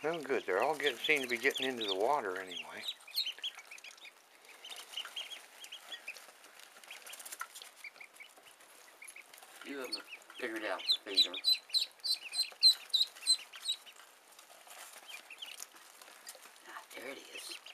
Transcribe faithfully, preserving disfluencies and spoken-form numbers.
Well, good. They're all getting seem to be getting into the water anyway. A few of them have figured out the feeder. Ah, there it is.